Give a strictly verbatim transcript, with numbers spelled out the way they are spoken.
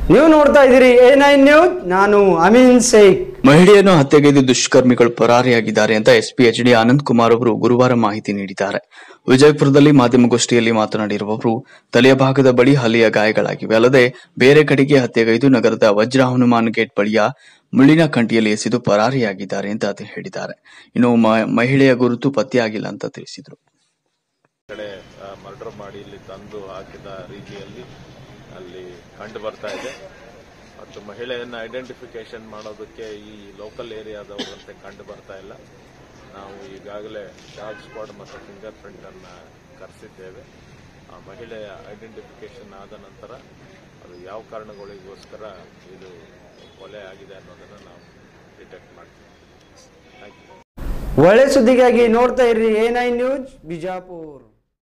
ನೀವು ನೋಡ್ತಾ ಇದ್ದೀರಿ ಎ ನೈನ್ ನ್ಯೂಸ್. ನಾನು ಅಮೀನ್ ಶೇಖ್. ಮಹಿಳೆಯನ್ನು ಹತ್ಯೆಗೈದು ದುಷ್ಕರ್ಮಿಗಳು ಪರಾರಿಯಾಗಿದ್ದಾರೆ ಅಂತ SP H D Anand Kumar ಅವರು ಗುರುವಾರ ಮಾಹಿತಿ ನೀಡಿದ್ದಾರೆ. ವಿಜಯಪುರದಲ್ಲಿ ಮಾಧ್ಯಮಗೋಷ್ಠಿಯಲ್ಲಿ ಮಾತನಾಡಿರುವ ಅವರು, ತಲೆಯ ಭಾಗದ ಬಳಿ ಹಲ್ಲೆಯ ಗಾಯಗಳಾಗಿವೆ. ಅಲ್ಲದೆ ಬೇರೆ ಕಡೆಗೆ ಹತ್ಯೆಗೈದು ನಗರದ ವಜ್ರ ಹನುಮಾನ್ ಗೇಟ್ ಬಳಿಯ ಮುಳ್ಳಿನ ಕಂಟಿಯಲ್ಲಿ ಎಸೆದು ಪರಾರಿಯಾಗಿದ್ದಾರೆ ಅಂತ ಹೇಳಿದ್ದಾರೆ. ಇನ್ನು ಮಹಿಳೆಯ ಗುರುತು ಪತ್ತೆಯಾಗಿಲ್ಲ ಅಂತ ತಿಳಿಸಿದರು. ಕಡೆ ಮರ್ಡರ್ ಮಾಡಿ ಇಲ್ಲಿ ತಂದು ಹಾಕಿದ ರೀತಿಯಲ್ಲಿ ಅಲ್ಲಿ ಕಂಡು ಬರ್ತಾ ಇದೆ ಮತ್ತು ಮಹಿಳೆಯನ್ನು ಐಡೆಂಟಿಫಿಕೇಶನ್ ಮಾಡೋದಕ್ಕೆ ಈ ಲೋಕಲ್ ಏರಿಯಾದವರಂತೆ ಕಂಡು ಬರ್ತಾ ಇಲ್ಲ. ನಾವು ಈಗಾಗಲೇ ಡಾಗ್ ಸ್ಕ್ವಾಡ್ ಮತ್ತು ಫಿಂಗರ್ ಪ್ರಿಂಟ್ ಅನ್ನ ಕರೆಸಿದ್ದೇವೆ. ಆ ಮಹಿಳೆಯ ಐಡೆಂಟಿಫಿಕೇಶನ್ ಆದ ನಂತರ ಅದು ಯಾವ ಕಾರಣಗಳಿಗೋಸ್ಕರ ಇದು ಕೊಲೆ ಆಗಿದೆ ಅನ್ನೋದನ್ನು ನಾವು ಡಿಟೆಕ್ಟ್ ಮಾಡ್ತೀವಿ. Thank you. ಒಳ್ಳೆ ಸುದ್ದಿಗಾಗಿ ನೋಡ್ತಾ ಇರ್ರಿ ಎ ನೈನ್ ನ್ಯೂಸ್ ಬಿಜಾಪುರ್.